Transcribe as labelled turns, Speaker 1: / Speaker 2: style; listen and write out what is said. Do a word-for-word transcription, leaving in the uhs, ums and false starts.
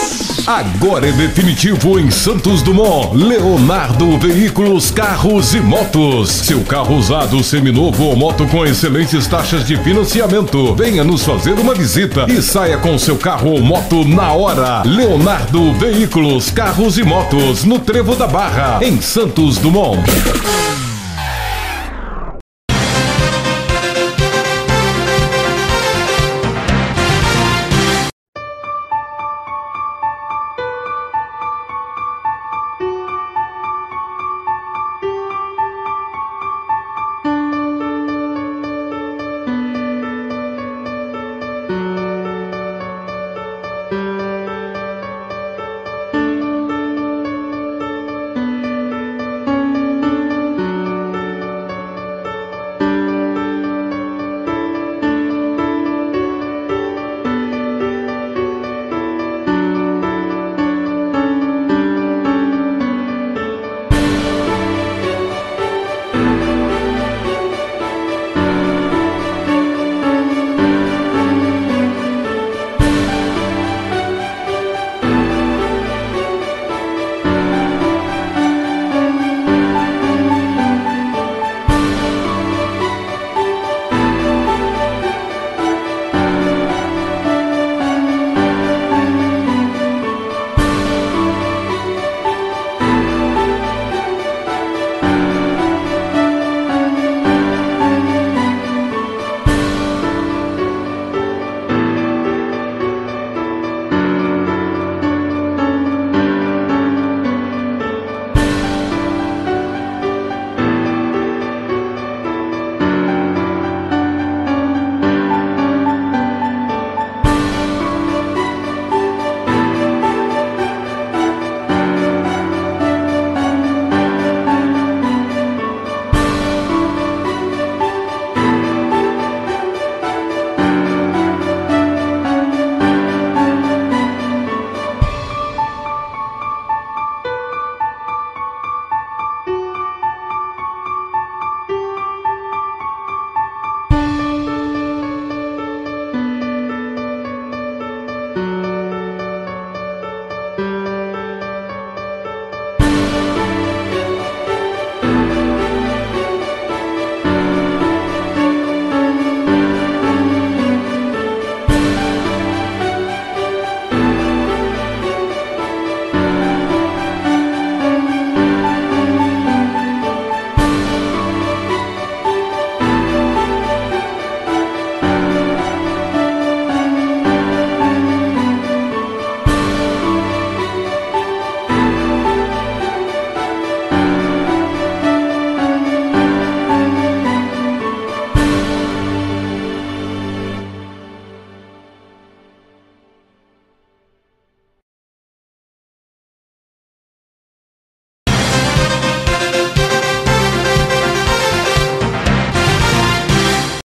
Speaker 1: Agora é definitivo em Santos Dumont. Leonardo Veículos, Carros e Motos. Seu carro usado, seminovo ou moto com excelentes taxas de financiamento. Venha nos fazer uma visita e saia com seu carro ou moto na hora. Leonardo Veículos, Carros e Motos, no Trevo da Barra, em Santos Dumont.